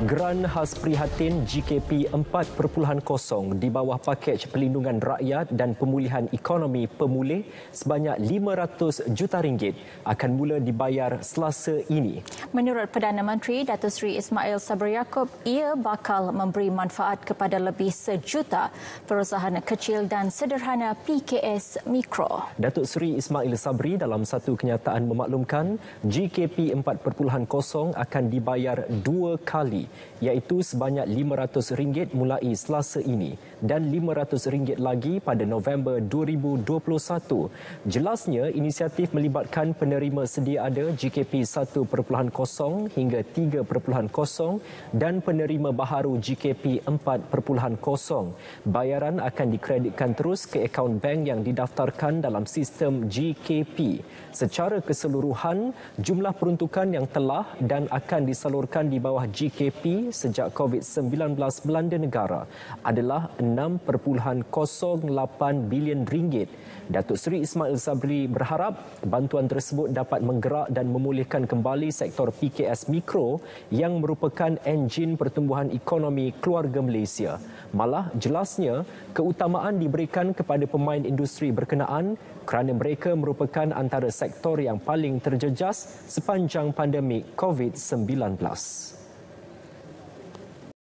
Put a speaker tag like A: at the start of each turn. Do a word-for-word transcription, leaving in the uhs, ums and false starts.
A: Geran khas Prihatin G K P empat perpuluhan kosong di bawah pakej pelindungan rakyat dan pemulihan ekonomi pemulih sebanyak lima ratus juta ringgit akan mula dibayar Selasa ini.
B: Menurut Perdana Menteri Datuk Seri Ismail Sabri Yaakob, ia bakal memberi manfaat kepada lebih sejuta perusahaan kecil dan sederhana P K S mikro.
A: Datuk Seri Ismail Sabri dalam satu kenyataan memaklumkan G K P empat perpuluhan kosong akan dibayar dua kali, iaitu sebanyak lima ratus ringgit mulai Selasa ini dan lima ratus ringgit lagi pada November dua ribu dua puluh satu. Jelasnya, inisiatif melibatkan penerima sedia ada G K P satu perpuluhan kosong hingga tiga perpuluhan kosong dan penerima baharu G K P empat perpuluhan kosong. Bayaran akan dikreditkan terus ke akaun bank yang didaftarkan dalam sistem G K P. Secara keseluruhan, jumlah peruntukan yang telah dan akan disalurkan di bawah G K P sejak COVID sembilan belas melanda negara adalah enam perpuluhan kosong lapan bilion ringgit. Datuk Seri Ismail Sabri berharap bantuan tersebut dapat menggerak dan memulihkan kembali sektor P K S mikro yang merupakan enjin pertumbuhan ekonomi keluarga Malaysia. Malah, jelasnya, keutamaan diberikan kepada pemain industri berkenaan kerana mereka merupakan antara sektor yang paling terjejas sepanjang pandemik COVID sembilan belas.